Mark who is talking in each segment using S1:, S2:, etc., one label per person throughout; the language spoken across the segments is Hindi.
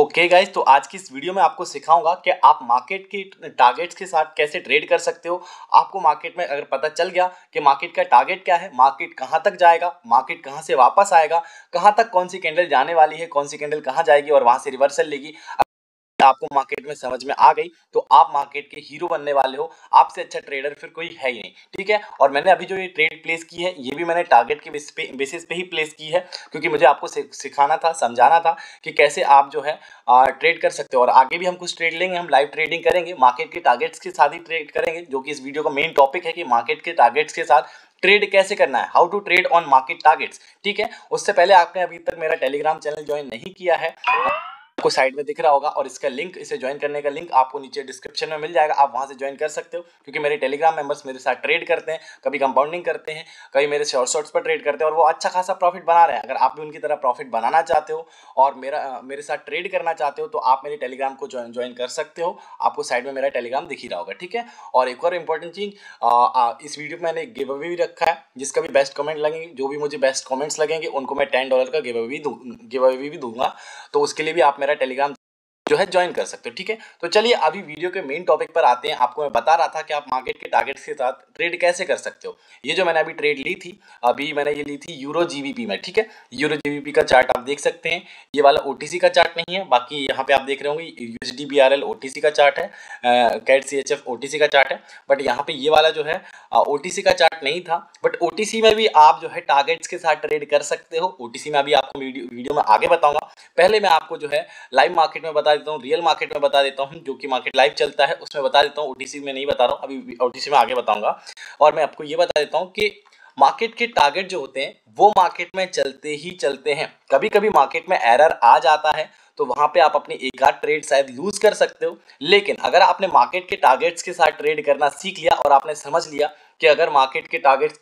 S1: ओके गाइस, तो आज की इस वीडियो में आपको सिखाऊंगा कि आप मार्केट की टारगेट्स के साथ कैसे ट्रेड कर सकते हो। आपको मार्केट में अगर पता चल गया कि मार्केट का टारगेट क्या है, मार्केट कहां तक जाएगा, मार्केट कहां से वापस आएगा, कहां तक कौन सी कैंडल जाने वाली है, कौन सी कैंडल कहां जाएगी और वहां से रिवर्सल लेगी, आपको मार्केट में समझ में आ गई तो आप मार्केट के हीरो बनने वाले हो। आपसे अच्छा ट्रेडर फिर कोई है ही नहीं, ठीक है। और मैंने अभी जो ये ट्रेड प्लेस की है ये भी मैंने टारगेट के बेसिस पे ही प्लेस की है, क्योंकि मुझे आपको सिखाना था, समझाना था कि कैसे आप जो है ट्रेड कर सकते हो। और आगे भी हम कुछ ट्रेड लेंगे, हम लाइव ट्रेडिंग करेंगे, मार्केट के टारगेट्स के साथ ही ट्रेड करेंगे, जो कि इस वीडियो का मेन टॉपिक है कि मार्केट के टारगेट्स के साथ ट्रेड कैसे करना है, how to trade on market targets, ठीक है। उससे पहले आपने अभी तक मेरा टेलीग्राम चैनल ज्वाइन नहीं किया है, आपको साइड में दिख रहा होगा, और इसका लिंक, इसे ज्वाइन करने का लिंक आपको नीचे डिस्क्रिप्शन में मिल जाएगा। आप वहां से ज्वाइन कर सकते हो, क्योंकि मेरे टेलीग्राम मेंबर्स मेरे साथ ट्रेड करते हैं, कभी कंपाउंडिंग करते हैं, कभी मेरे शॉर्ट्स पर ट्रेड करते हैं, और वो अच्छा खासा प्रॉफिट बना रहे हैं। अगर आप भी उनकी तरह प्रॉफिट बनाना चाहते हो और मेरे साथ ट्रेड करना चाहते हो तो आप मेरे टेलीग्राम को ज्वाइन कर सकते हो। आपको साइड में मेरा टेलीग्राम दिख ही रहा होगा, ठीक है। और एक और इंपॉर्टेंट चीज, इस वीडियो में मैंने एक गिव अवे भी रखा है, जिसका भी बेस्ट कमेंट लगेंगे, जो भी मुझे बेस्ट कमेंट्स लगेंगे उनको मैं $10 का गिव अवे भी दूंगा। तो उसके लिए भी आप मेरा टेलीग्राम जो है ज्वाइन कर सकते हो, ठीक है। तो चलिए अभी वीडियो के मेन टॉपिक पर आते हैं। आपको मैं बता रहा था कि आप मार्केट के टारगेट्स के साथ ट्रेड कैसे कर सकते हो। ये जो मैंने अभी ट्रेड ली थी, अभी मैंने ये ली थी यूरो जीबीपी में, ठीक है। यूरो जीबीपी का चार्ट आप देख सकते हैं, ये वाला ओटीसी का चार्ट नहीं है, बाकी यहाँ पे आप देख रहे होंगे यूएसडी बीआरएल ओटीसी का चार्ट है, कैट सीएचएफ ओटीसी का चार्ट है, बट यहाँ पे ये वाला जो है ओटीसी का चार्ट नहीं था। बट ओटीसी में भी आप जो है टारगेट्स के साथ ट्रेड कर सकते हो। ओटीसी में अभी आपको वीडियो में आगे बताऊंगा। पहले मैं आपको जो है लाइव मार्केट में बता देता हूँ, रियल मार्केट में बता देता हूँ, जो कि मार्केट लाइव चलता है उसमें बता देता हूँ। ओटीसी में नहीं बता रहा हूँ, अभी ओटीसी में आगे बताऊंगा। और मैं आपको ये बता देता हूँ कि मार्केट के टारगेट जो होते हैं वो मार्केट में चलते ही चलते हैं। कभी कभी मार्केट में एरर आ जाता है तो वहां पे आप अपनी एक आध ट्रेड शायद लूज कर सकते हो, लेकिन अगर आपने मार्केट के टारगेट्स के साथ ट्रेड करना सीख लिया और आपने समझ लिया कि अगर मार्केट के टारगेट्स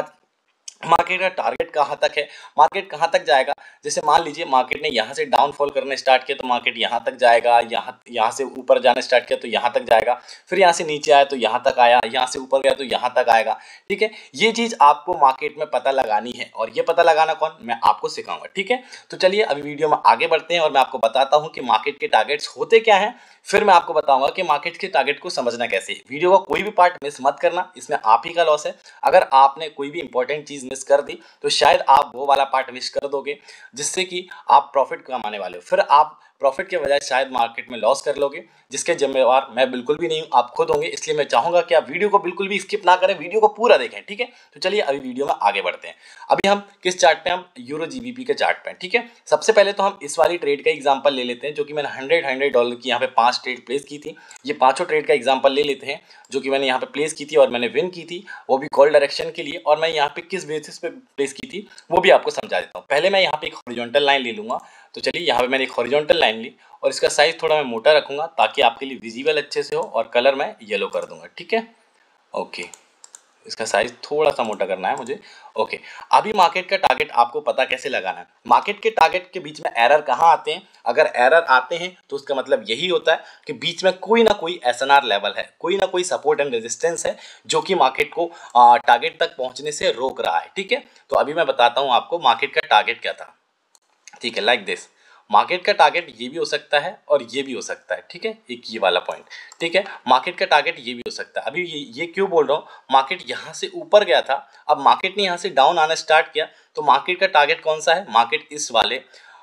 S1: मार्केट का टारगेट कहाँ तक है, मार्केट कहाँ तक जाएगा। जैसे मान लीजिए मार्केट ने यहाँ से डाउनफॉल करने स्टार्ट किया तो मार्केट यहाँ तक जाएगा, यहाँ से ऊपर जाने स्टार्ट किया तो यहाँ तक जाएगा, फिर यहाँ से नीचे आया तो यहाँ तक आया, यहाँ से ऊपर गया तो यहाँ तक आएगा, ठीक है। ये चीज़ आपको मार्केट में पता लगानी है, और ये पता लगाना कौन, मैं आपको सिखाऊंगा, ठीक है। तो चलिए अभी वीडियो में आगे बढ़ते हैं और मैं आपको बताता हूँ कि मार्केट के टारगेट्स होते क्या हैं। फिर मैं आपको बताऊंगा कि मार्केट के टारगेट को समझना कैसे है। वीडियो का कोई भी पार्ट मिस मत करना, इसमें आप ही का लॉस है। अगर आपने कोई भी इंपॉर्टेंट चीज़ मिस कर दी तो शायद आप वो वाला पार्ट मिस कर दोगे, जिससे कि आप प्रॉफिट कमाने वाले हो, फिर आप प्रॉफिट के बजाय शायद मार्केट में लॉस कर लोगे, जिसके जिम्मेवार मैं बिल्कुल भी नहीं हूँ, आप खुद होंगे। इसलिए मैं चाहूँगा कि आप वीडियो को बिल्कुल भी स्किप ना करें, वीडियो को पूरा देखें, ठीक है। तो चलिए अभी वीडियो में आगे बढ़ते हैं। अभी हम किस चार्ट पे, हम यूरो जीबीपी के चार्ट पे, ठीक है। सबसे पहले तो हम इस वाली ट्रेड का एग्जाम्पल ले लेते हैं, जो कि मैंने $100 की यहाँ पे 5 ट्रेड प्लेस की थी। ये पाँचों ट्रेड का एग्जाम्पल ले लेते हैं, जो कि मैंने यहाँ पे प्लेस की थी और मैंने विन की थी, वो भी कॉल डायरेक्शन के लिए। और मैं यहाँ पे किस बेसिस पे प्लेस की थी वो भी आपको समझा देता हूँ। पहले मैं यहाँ पे एक हॉरिजॉन्टल लाइन ले लूँगा। तो चलिए यहाँ पे मैंने एक हॉरिजॉन्टल लाइन ली और इसका साइज थोड़ा मैं मोटा रखूँगा ताकि आपके लिए विजिबल अच्छे से हो, और कलर मैं येलो कर दूँगा, ठीक है। ओके, इसका साइज थोड़ा सा मोटा करना है मुझे। ओके, अभी मार्केट का टारगेट आपको पता कैसे लगाना है। मार्केट के टारगेट के बीच में एरर कहाँ आते हैं, अगर एरर आते हैं तो उसका मतलब यही होता है कि बीच में कोई ना कोई एसएनआर लेवल है, कोई ना कोई सपोर्ट एंड रेजिस्टेंस है, जो कि मार्केट को टारगेट तक पहुंचने से रोक रहा है, ठीक है। तो अभी मैं बताता हूँ आपको मार्केट का टारगेट क्या था, ठीक है। लाइक दिस, मार्केट का टारगेट ये भी हो सकता है और ये भी हो सकता है, ठीक है। एक ये वाला पॉइंट, ठीक है। मार्केट का टारगेट ये भी हो सकता है। अभी ये क्यों बोल रहा हूँ, मार्केट यहाँ से ऊपर गया था, अब मार्केट ने यहाँ से डाउन आना स्टार्ट किया, तो मार्केट का टारगेट कौन सा है, मार्केट इस वाले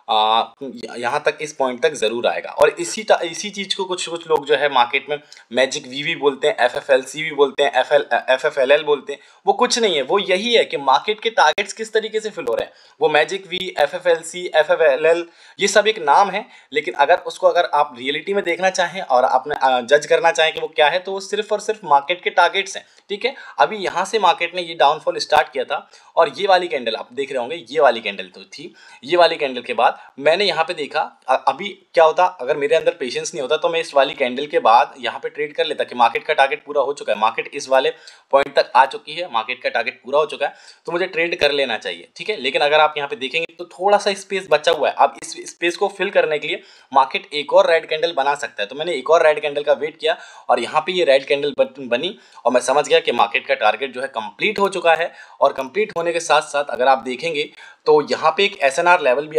S1: यहाँ तक, इस पॉइंट तक जरूर आएगा। और इसी चीज़ को कुछ लोग जो है मार्केट में मैजिक वी भी बोलते हैं, एफएफएलसी भी बोलते हैं, एफएफएलएल बोलते हैं। वो कुछ नहीं है, वो यही है कि मार्केट के टारगेट्स किस तरीके से फिल हो रहे हैं। वो मैजिक वी, एफएफएलसी, एफएफएलएल, ये सब एक नाम है, लेकिन अगर आप रियलिटी में देखना चाहें और अपने जज करना चाहें कि वो क्या है, तो वो सिर्फ और सिर्फ मार्केट के टारगेट्स हैं, ठीक है। अभी यहाँ से मार्केट ने ये डाउनफॉल स्टार्ट किया था, और ये वाली कैंडल आप देख रहे होंगे, ये वाली कैंडल तो थी। ये वाली कैंडल के बाद मैंने यहाँ पे देखा, अभी क्या होता अगर मेरे अंदर पेशेंस नहीं होता तो मैं इस वाली कैंडल के बाद यहाँ पे ट्रेड कर लेता कि मार्केट का टारगेट पूरा हो चुका है, मार्केट इस वाले पॉइंट तक आ चुकी है, मार्केट का टारगेट पूरा हो चुका है, तो मुझे ट्रेड कर लेना चाहिए, ठीक है। लेकिन अगर आप यहाँ पे देखेंगे तो थोड़ा सा स्पेस बचा हुआ है। अब इस स्पेस को फिल करने के लिए मार्केट एक और रेड कैंडल बना सकता है, तो मैंने एक और रेड कैंडल का वेट किया और यहाँ पे ये रेड कैंडल बनी, और मैं समझ गया कि मार्केट का टारगेट जो है कंप्लीट हो चुका है। और कंप्लीट होने के साथ साथ अगर आप देखेंगे तो यहाँ पे एक एसएनआर लेवल भी आपको दिखाई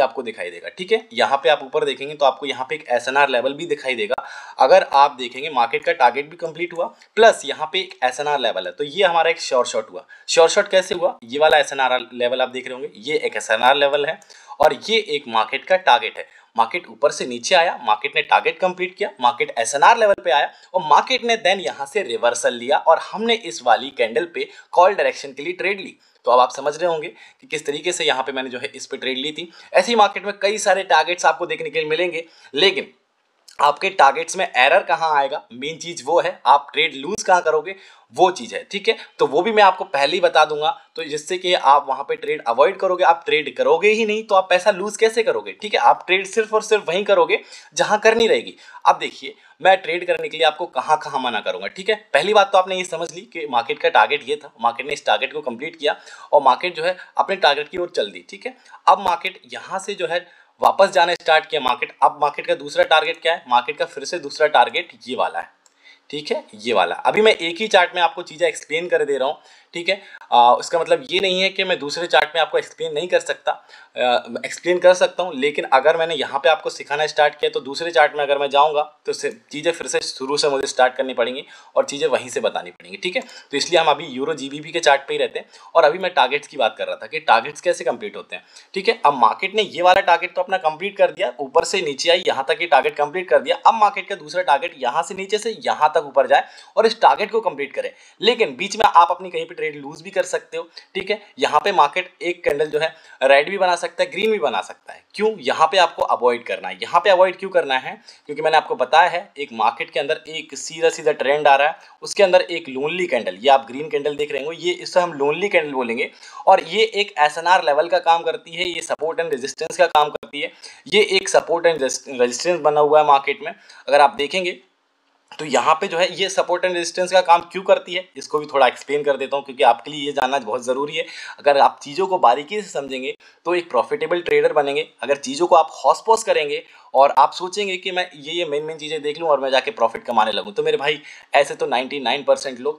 S1: दिखाई देगा। ठीक है, यहाँ पे आप ऊपर देखेंगे तो आपको यहाँ पे एक SNR लेवल भी दिखाई देगा। अगर आप देखेंगे मार्केट का टारगेट भी कंप्लीट हुआ प्लस यहाँ पे एक SNR लेवल है, तो ये हमारा एक श्योर शॉट हुआ। श्योर शॉट कैसे हुआ? ये वाला SNR लेवल आप देख रहे होंगे, ये एक SNR लेवल है और ये एक मार्केट का टारगेट है। मार्केट ऊपर से नीचे आया, मार्केट ने टारगेट कंप्लीट किया, मार्केट SNR लेवल पे आया और मार्केट ने देन यहाँ से रिवर्सल लिया और हमने इस वाली कैंडल पे कॉल डायरेक्शन के लिए ट्रेड ली। तो अब आप समझ रहे होंगे कि किस तरीके से यहाँ पे मैंने जो है इस पे ट्रेड ली थी। ऐसे ही मार्केट में कई सारे टारगेट्स आपको देखने के लिए मिलेंगे, लेकिन आपके टारगेट्स में एरर कहाँ आएगा, मेन चीज वो है, आप ट्रेड लूज कहाँ करोगे वो चीज है। ठीक है, तो वो भी मैं आपको पहले ही बता दूंगा, तो जिससे कि आप वहां पे ट्रेड अवॉइड करोगे। आप ट्रेड करोगे ही नहीं तो आप पैसा लूज कैसे करोगे? ठीक है, आप ट्रेड सिर्फ और सिर्फ वहीं करोगे जहां करनी रहेगी। अब देखिए, मैं ट्रेड करने के लिए आपको कहाँ कहाँ मना करूंगा। ठीक है, पहली बात तो आपने ये समझ ली कि मार्केट का टारगेट ये था, मार्केट ने इस टारगेट को कंप्लीट किया और मार्केट जो है अपने टारगेट की ओर चल दी। ठीक है, अब मार्केट यहाँ से जो है वापस जाना स्टार्ट किया मार्केट। अब मार्केट का दूसरा टारगेट क्या है? मार्केट का फिर से दूसरा टारगेट ये वाला है। ठीक है, ये वाला। अभी मैं एक ही चार्ट में आपको चीज़ें एक्सप्लेन कर दे रहा हूँ। ठीक है, उसका मतलब ये नहीं है कि मैं दूसरे चार्ट में आपको एक्सप्लेन नहीं कर सकता, एक्सप्लेन कर सकता हूँ, लेकिन अगर मैंने यहाँ पे आपको सिखाना स्टार्ट किया तो दूसरे चार्ट में अगर मैं जाऊँगा तो चीज़ें फिर से शुरू से मुझे स्टार्ट करनी पड़ेंगी और चीज़ें वहीं से बतानी पड़ेंगी। ठीक है, तो इसलिए हम अभी यूरो GBP के चार्ट पे ही रहते हैं और अभी मैं टारगेट्स की बात कर रहा था कि टारगेट्स कैसे कंप्लीट होते हैं। ठीक है, अब मार्केट ने ये वाला टारगेट तो अपना कंप्लीट कर दिया, ऊपर से नीचे आई, यहाँ तक ये टारगेट कंप्लीट कर दिया। अब मार्केट का दूसरा टारगेट यहाँ से नीचे से यहाँ तक ऊपर जाए और इस टारगेट को कंप्लीट करे, लेकिन बीच में आप अपनी कहीं पे ट्रेड लूज भी कर सकते हो। ठीक है, यहाँ पे मार्केट एक कैंडल जो है रेड भी बना सकता है, ग्रीन भी बना सकता है। क्यों? यहाँ पे आपको अवॉइड करना है। यहाँ पे अवॉइड क्यों करना है? क्योंकि मैंने आपको बताया है एक मार्केट के अंदर एक सीधा सीधा ट्रेंड आ रहा है, उसके अंदर एक लोनली कैंडल, ये आप ग्रीन कैंडल देख रहे होंगे, ये इससे हम लोनली कैंडल बोलेंगे और ये एक SNR लेवल का काम करती है, ये सपोर्ट एंड रेजिस्टेंस का काम करती है। ये एक सपोर्ट एंड रेजिस्टेंस बना हुआ है मार्केट में, अगर आप देखेंगे तो यहाँ पे जो है ये सपोर्ट एंड रेजिस्टेंस का काम क्यों करती है, इसको भी थोड़ा एक्सप्लेन कर देता हूँ क्योंकि आपके लिए ये जानना बहुत ज़रूरी है। अगर आप चीज़ों को बारीकी से समझेंगे तो एक प्रॉफिटेबल ट्रेडर बनेंगे। अगर चीज़ों को आप हौस पौस करेंगे और आप सोचेंगे कि मैं ये मेन चीज़ें देख लूँ और मैं जाके प्रॉफिट कमाने लगूँ, तो मेरे भाई ऐसे तो 99% लोग,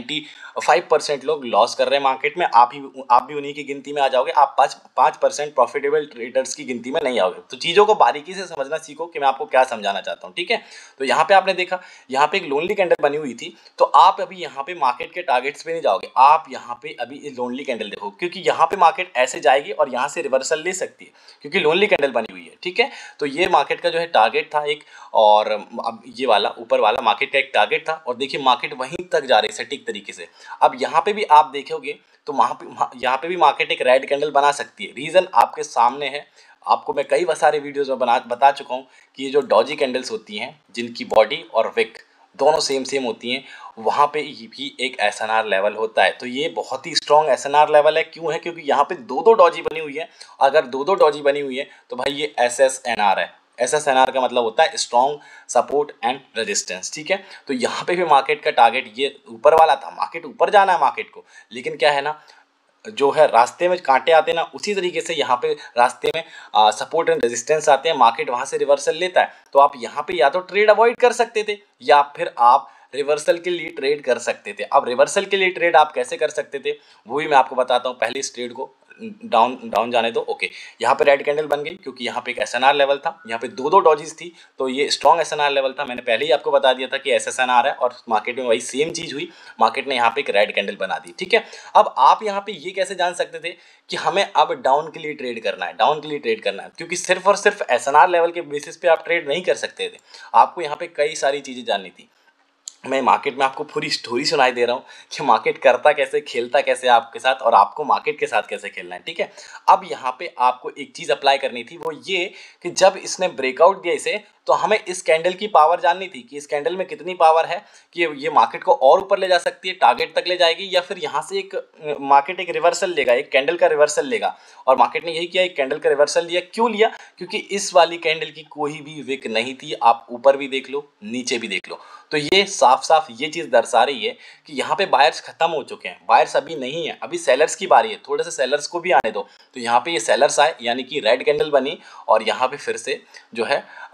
S1: 95% लोग लॉस कर रहे हैं मार्केट में। आप भी उन्हीं की गिनती में आ जाओगे। आप 5% प्रॉफिटेबल ट्रेडर्स की गिनती में नहीं आओगे। तो चीज़ों को बारीकी से समझना सीखो कि मैं आपको क्या समझाना चाहता हूँ। ठीक है, तो यहाँ पे आपने देखा, यहाँ पे एक लोनली कैंडल बनी हुई थी, तो आप अभी यहाँ पे मार्केट के टारगेट्स पे नहीं जाओगे, आप यहाँ पे अभी ये लोनली कैंडल देखो, क्योंकि यहाँ पे मार्केट ऐसे जाएगी और यहाँ से रिवर्सल ले सकती है क्योंकि लोनली कैंडल बनी हुई है। ठीक है, तो ये मार्केट का जो है टारगेट था एक, और अब ये वाला ऊपर वाला मार्केट का एक टारगेट था और देखिए मार्केट वहीं तक जा रही है सटीक तरीके से। अब यहाँ पे भी आप देखोगे तो यहाँ पे भी मार्केट एक रेड कैंडल बना सकती है। रीज़न आपके सामने है, आपको मैं कई सारे वीडियोज़ में बता चुका हूँ कि ये जो डॉजी कैंडल्स होती हैं जिनकी बॉडी और विक दोनों सेम होती हैं, वहाँ पे भी एक SNR लेवल होता है। तो ये बहुत ही स्ट्रॉन्ग SNR लेवल है। क्यों है? क्योंकि यहाँ पे दो डॉजी बनी हुई है। अगर दो डॉजी बनी हुई है तो भाई ये SSNR है। SSNR का मतलब होता है स्ट्रॉन्ग सपोर्ट एंड रेजिस्टेंस। ठीक है, तो यहाँ पे भी मार्केट का टारगेट ये ऊपर वाला था, मार्केट ऊपर जाना है मार्केट को, लेकिन क्या है ना, जो है रास्ते में कांटे आते हैं ना, उसी तरीके से यहाँ पे रास्ते में सपोर्ट एंड रेजिस्टेंस आते हैं, मार्केट वहाँ से रिवर्सल लेता है। तो आप यहाँ पे या तो ट्रेड अवॉइड कर सकते थे या फिर आप रिवर्सल के लिए ट्रेड कर सकते थे। अब रिवर्सल के लिए ट्रेड आप कैसे कर सकते थे वो भी मैं आपको बताता हूँ। पहले इस ट्रेड को डाउन जाने दो। ओके, यहाँ पे रेड कैंडल बन गई क्योंकि यहाँ पे एक SNR लेवल था, यहाँ पे दो डॉजीज थी, तो ये स्ट्रॉन्ग SNR लेवल था। मैंने पहले ही आपको बता दिया था कि SSNR है और मार्केट में वही सेम चीज़ हुई, मार्केट ने यहाँ पे एक रेड कैंडल बना दी। ठीक है, अब आप यहाँ पे ये कैसे जान सकते थे कि हमें अब डाउन के लिए ट्रेड करना है, डाउन के लिए ट्रेड करना है? क्योंकि सिर्फ और सिर्फ SNR लेवल के बेसिस पे आप ट्रेड नहीं कर सकते थे, आपको यहाँ पे कई सारी चीज़ें जाननी थी। मैं मार्केट में आपको पूरी स्टोरी सुनाई दे रहा हूँ कि मार्केट करता कैसे, खेलता कैसे आपके साथ, और आपको मार्केट के साथ कैसे खेलना है। ठीक है, अब यहाँ पे आपको एक चीज़ अप्लाई करनी थी, वो ये कि जब इसने ब्रेकआउट दिया इसे, तो हमें इस कैंडल की पावर जाननी थी कि इस कैंडल में कितनी पावर है कि ये मार्केट को और ऊपर ले जा सकती है, टारगेट तक ले जाएगी, या फिर यहाँ से एक मार्केट एक रिवर्सल लेगा, एक कैंडल का रिवर्सल लेगा। और मार्केट ने यही किया, एक कैंडल का रिवर्सल लिया। क्यों लिया? क्योंकि इस वाली कैंडल की कोई भी विक नहीं थी। आप ऊपर भी देख लो, नीचे भी देख लो, तो ये साफ साफ ये चीज़ दर्शा रही है कि यहाँ पे बायर्स खत्म हो चुके हैं, बायर्स अभी नहीं है, अभी सेलर्स की बारी है। थोड़े से सेलर्स को भी आने दो। तो यहाँ पे ये सेलर्स आए, यानी कि रेड कैंडल बनी और यहाँ पे फिर से जो है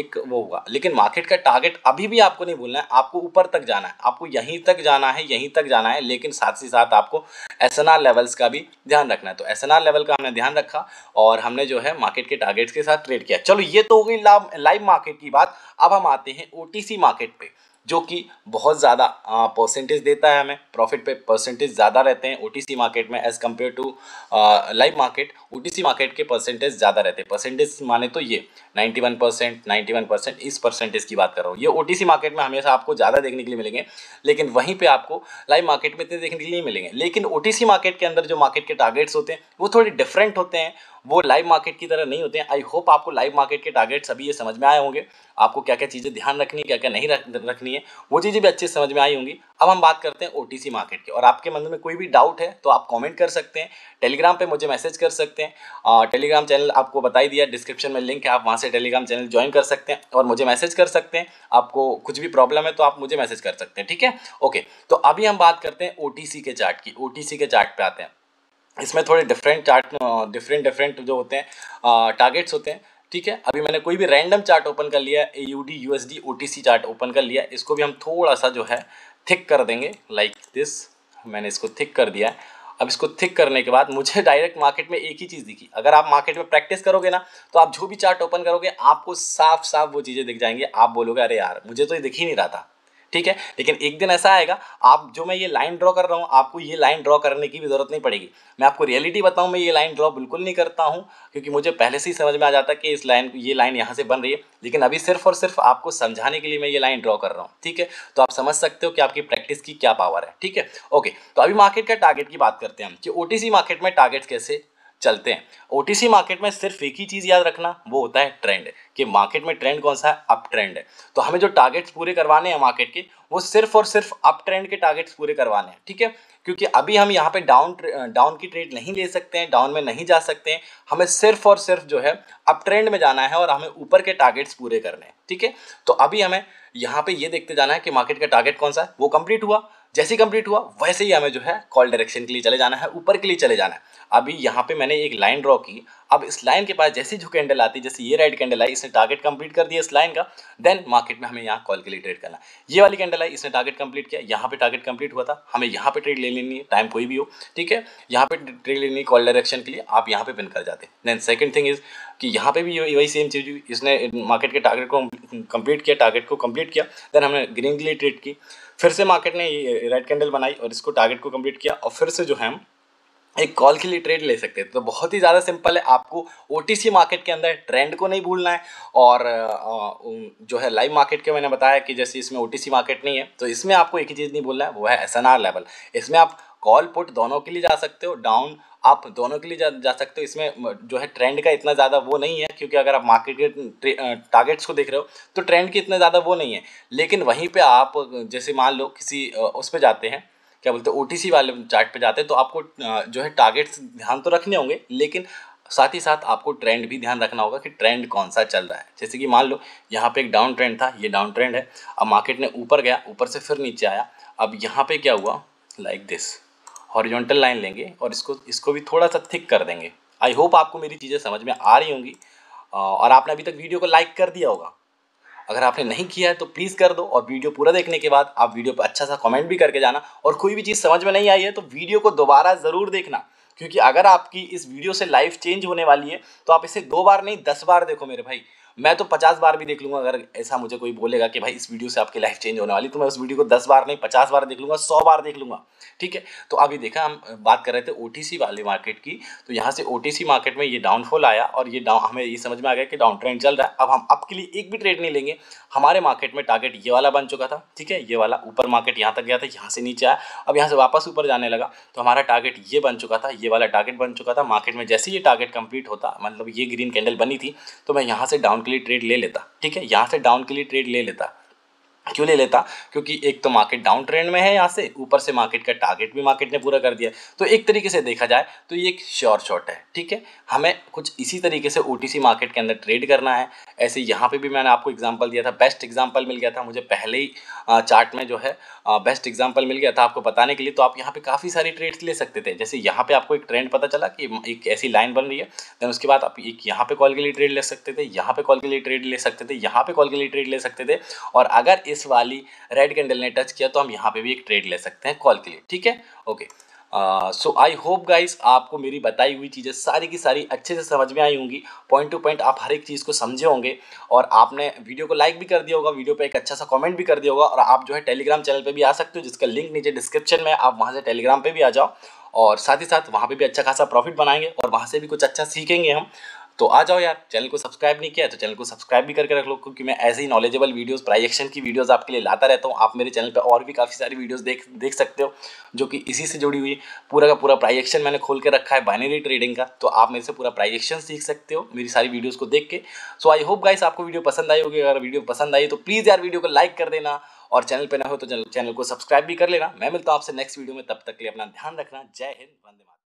S1: एक वो होगा, लेकिन मार्केट का टारगेट अभी भी आपको नहीं भूलना है, आपको ऊपर तक जाना है, आपको यहीं तक जाना है, यहीं तक जाना है, लेकिन साथ ही साथ आपको एसएनआर लेवल्स का भी ध्यान रखना है। तो एसएनआर लेवल का हमने ध्यान रखा और हमने जो है मार्केट के टारगेट्स के साथ ट्रेड किया। चलो ये तो हो गई लाइव मार्केट की बात। अब हम आते हैं ओटीसी मार्केट पे, जो कि बहुत ज़्यादा परसेंटेज देता है, हमें प्रॉफिट पे परसेंटेज ज़्यादा रहते हैं ओटीसी मार्केट में as compare to live market. OTC market के परसेंटेज ज़्यादा रहते हैं, परसेंटेज माने तो ये 91%, 91%, इस परसेंटेज की बात कर रहा हूँ। ये ओटीसी मार्केट में हमेशा आपको ज़्यादा देखने के लिए मिलेंगे, लेकिन वहीं पे आपको लाइव मार्केट में इतने देखने के लिए नहीं मिलेंगे। लेकिन ओटीसी मार्केट के अंदर जो मार्केट के टारगेट्स होते हैं वो थोड़े डिफरेंट होते हैं, वो लाइव मार्केट की तरह नहीं होते हैं। आई होप आपको लाइव मार्केट के टारगेट्स अभी ये समझ में आए होंगे, आपको क्या क्या चीज़ें ध्यान रखनी है, क्या क्या नहीं रखनी है, वो चीज़ें भी अच्छे से समझ में आई होंगी। अब हम बात करते हैं ओटीसी मार्केट की, और आपके मन में कोई भी डाउट है तो आप कमेंट कर सकते हैं, टेलीग्राम पे मुझे मैसेज कर सकते हैं। टेलीग्राम चैनल आपको बता ही दिया, डिस्क्रिप्शन में लिंक है, आप वहाँ से टेलीग्राम चैनल ज्वाइन कर सकते हैं और मुझे मैसेज कर सकते हैं। आपको कुछ भी प्रॉब्लम है तो आप मुझे मैसेज कर सकते हैं, ठीक है। ओके, तो अभी हम बात करते हैं ओटीसी के चार्ट की। ओटीसी के चार्ट पे आते हैं, इसमें थोड़े डिफरेंट चार्ट, डिफरेंट जो होते हैं टारगेट्स होते हैं, ठीक है। अभी मैंने कोई भी रैंडम चार्ट ओपन कर लिया, AUD USD OTC chart open कर लिया, इसको भी हम थोड़ा सा जो है थिक कर देंगे लाइक दिस। मैंने इसको थिक कर दिया है। अब इसको थिक करने के बाद मुझे डायरेक्ट मार्केट में एक ही चीज़ दिखी। अगर आप मार्केट में प्रैक्टिस करोगे ना तो आप जो भी चार्ट ओपन करोगे आपको साफ साफ वो चीज़ें दिख जाएंगी, आप बोलोगे अरे यार मुझे तो ये दिख ही नहीं रहा था, ठीक है। लेकिन एक दिन ऐसा आएगा, आप जो मैं ये लाइन ड्रॉ कर रहा हूँ आपको ये लाइन ड्रॉ करने की भी ज़रूरत नहीं पड़ेगी। मैं आपको रियलिटी बताऊँ, मैं ये लाइन ड्रॉ बिल्कुल नहीं करता हूँ, क्योंकि मुझे पहले से ही समझ में आ जाता है कि ये लाइन यहाँ से बन रही है। लेकिन अभी सिर्फ और सिर्फ आपको समझाने के लिए मैं ये लाइन ड्रॉ कर रहा हूँ, ठीक है। तो आप समझ सकते हो कि आपकी प्रैक्टिस की क्या पावर है, ठीक है। ओके, तो अभी मार्केट का टारगेट की बात करते हैं हम कि ओटीसी मार्केट में टारगेट कैसे चलते हैं। ओटीसी मार्केट में सिर्फ एक ही चीज़ याद रखना, वो होता है ट्रेंड, कि मार्केट में ट्रेंड कौन सा है, अप ट्रेंड है। तो हमें जो टारगेट्स पूरे करवाने हैं मार्केट के, वो सिर्फ और सिर्फ अप ट्रेंड के टारगेट्स पूरे करवाने हैं, ठीक है। क्योंकि अभी हम यहाँ पे डाउन की ट्रेड नहीं ले सकते हैं, डाउन में नहीं जा सकते हैं, हमें सिर्फ और सिर्फ जो है अप ट्रेंड में जाना है और हमें ऊपर के टारगेट्स पूरे करने हैं, ठीक है। तो अभी हमें यहाँ पे ये देखते जाना है कि मार्केट का टारगेट कौन सा है, वो कंप्लीट हुआ, जैसे ही कंप्लीट हुआ वैसे ही हमें जो है कॉल डायरेक्शन के लिए चले जाना है, ऊपर के लिए चले जाना है। अभी यहाँ पे मैंने एक लाइन ड्रॉ की, अब इस लाइन के पास जैसी जो कैंडल आती है, जैसे ये रेड कैंडल आई, इसने टारगेट कंप्लीट कर दिया इस लाइन का, देन मार्केट में हमें यहाँ कॉल के लिए ट्रेड करना है। ये वाली कैंडल आई, इसने टारगेट कंप्लीट किया, यहाँ पे टारगेट कंप्लीट हुआ था, हमें यहाँ पे ट्रेड ले लेनी है, टाइम कोई भी हो, ठीक है। यहाँ पे ट्रेड लेनी है कॉल डायरेक्शन के लिए, आप यहाँ पे पिन कर जाते हैं। देन सेकंड थिंग इज कि यहाँ पे भी वही सेम चीज़ हुई, इसने मार्केट के टारगेट को कंप्लीट किया, टारगेट को कंप्लीट किया, देन हमने ग्रीन के लिए ट्रेड की, फिर से मार्केट ने ये रेड कैंडल बनाई और इसको टारगेट को कंप्लीट किया, और फिर से जो है हम एक कॉल के लिए ट्रेड ले सकते हैं। तो बहुत ही ज़्यादा सिंपल है, आपको ओटीसी मार्केट के अंदर ट्रेंड को नहीं भूलना है। और जो है लाइव मार्केट के मैंने बताया कि जैसे इसमें ओटीसी मार्केट नहीं है, तो इसमें आपको एक ही चीज़ नहीं भूलना है, वो है एसएनआर लेवल। इसमें आप कॉल पुट दोनों के लिए जा सकते हो, डाउन आप दोनों के लिए जा सकते हो। इसमें जो है ट्रेंड का इतना ज़्यादा वो नहीं है, क्योंकि अगर आप मार्केट के टारगेट्स को देख रहे हो तो ट्रेंड की इतना ज़्यादा वो नहीं है। लेकिन वहीं पे आप जैसे मान लो किसी उस पर जाते हैं, क्या बोलते हैं, ओटीसी वाले चार्ट पे जाते हैं, तो आपको जो है टारगेट्स ध्यान तो रखने होंगे, लेकिन साथ ही साथ आपको ट्रेंड भी ध्यान रखना होगा कि ट्रेंड कौन सा चल रहा है। जैसे कि मान लो यहाँ पे एक डाउन ट्रेंड था, ये डाउन ट्रेंड है, अब मार्केट ने ऊपर गया, ऊपर से फिर नीचे आया, अब यहाँ पे क्या हुआ, लाइक दिस हॉरिजॉन्टल लाइन लेंगे और इसको भी थोड़ा सा थिक कर देंगे। आई होप आपको मेरी चीज़ें समझ में आ रही होंगी, और आपने अभी तक वीडियो को लाइक कर दिया होगा। अगर आपने नहीं किया है तो प्लीज़ कर दो, और वीडियो पूरा देखने के बाद आप वीडियो पर अच्छा सा कमेंट भी करके जाना। और कोई भी चीज़ समझ में नहीं आई है तो वीडियो को दोबारा ज़रूर देखना, क्योंकि अगर आपकी इस वीडियो से लाइफ चेंज होने वाली है तो आप इसे 2 बार नहीं 10 बार देखो मेरे भाई। मैं तो 50 बार भी देख लूँगा। अगर ऐसा मुझे कोई बोलेगा कि भाई इस वीडियो से आपकी लाइफ चेंज होने वाली, तो मैं उस वीडियो को 10 बार नहीं 50 बार देख लूँगा, 100 बार देख लूँगा, ठीक है। तो अभी देखा, हम बात कर रहे थे ओटीसी वाले मार्केट की, तो यहाँ से ओटीसी मार्केट में ये डाउनफॉल आया और ये हमें ये समझ में आ गया कि डाउन ट्रेंड चल रहा है। अब हम अप के लिए एक भी ट्रेड नहीं लेंगे। हमारे मार्केट में टारगेट ये वाला बन चुका था, ठीक है, ये वाला ऊपर मार्केट यहाँ तक गया था, यहाँ से नीचे आया, अब यहाँ से वापस ऊपर जाने लगा, तो हमारा टारगेट ये बन चुका था, ये वाला टारगेट बन चुका था। मार्केट में जैसे ये टारगेट कंप्लीट होता, मतलब ये ग्रीन कैंडल बनी थी, तो मैं यहाँ से डाउन के लिए ट्रेड ले लेता, ठीक है, यहाँ से डाउन के लिए ट्रेड ले लेता। क्यों ले लेता? क्योंकि एक तो मार्केट डाउन ट्रेंड में है यहाँ से, ऊपर से मार्केट का टारगेट भी मार्केट ने पूरा कर दिया। तो एक तरीके से देखा जाए तो ये एक श्योर शॉट है, ठीक है। हमें कुछ इसी तरीके से ओटीसी मार्केट के अंदर ट्रेड करना है। ऐसे यहाँ पे भी मैंने आपको एग्जांपल दिया था, बेस्ट एग्जांपल मिल गया था मुझे पहले ही चार्ट में जो है बेस्ट एग्जांपल मिल गया था आपको बताने के लिए। तो आप यहाँ पे काफ़ी सारी ट्रेड्स ले सकते थे। जैसे यहाँ पे आपको एक ट्रेंड पता चला कि एक ऐसी लाइन बन रही है, देन उसके बाद आप एक यहाँ पे कॉल के लिए ट्रेड ले सकते थे, यहाँ पे कॉल के लिए ट्रेड ले सकते थे, यहाँ पे कॉल के लिए ट्रेड ले सकते थे, और अगर इस वाली रेड कैंडल ने टच किया तो हम यहाँ पे भी एक ट्रेड ले सकते हैं कॉल के लिए, ठीक है। Okay, so I hope guys आपको मेरी बताई हुई चीज़ें सारी की सारी अच्छे से समझ में आई होंगी। पॉइंट टू पॉइंट आप हर एक चीज़ को समझे होंगे, और आपने वीडियो को लाइक भी कर दिया होगा, वीडियो पे एक अच्छा सा कमेंट भी कर दिया होगा। और आप जो है टेलीग्राम चैनल पे भी आ सकते हो, जिसका लिंक नीचे डिस्क्रिप्शन में, आप वहाँ से टेलीग्राम पे भी आ जाओ, और साथ ही साथ वहाँ पे भी अच्छा खासा प्रॉफिट बनाएंगे और वहाँ से भी कुछ अच्छा सीखेंगे हम। तो आ जाओ यार, चैनल को सब्सक्राइब नहीं किया है तो चैनल को सब्सक्राइब भी करके रख लो, क्योंकि मैं ऐसे ही नॉलेजेबल वीडियोस, प्राइस एक्शन की वीडियोस आपके लिए लाता रहता हूँ। आप मेरे चैनल पे और भी काफ़ी सारी वीडियोस देख सकते हो जो कि इसी से जुड़ी हुई। पूरा का पूरा प्राइस एक्शन मैंने खोल के रखा है बाइनरी ट्रेडिंग का, तो आप मेरे से पूरा प्राइस एक्शन सीख सकते हो मेरी सारी वीडियोज़ को देख के। सो आई होप गाइस आपको वीडियो पसंद आई होगी। अगर वीडियो पसंद आई तो प्लीज़ यार वीडियो को लाइक कर देना, और चैनल पे ना हो तो चैनल को सब्सक्राइब भी कर लेना। मैं मिलता हूँ आपसे नेक्स्ट वीडियो में, तब तक के लिए अपना ध्यान रखना। जय हिंद, वंदे मातरम।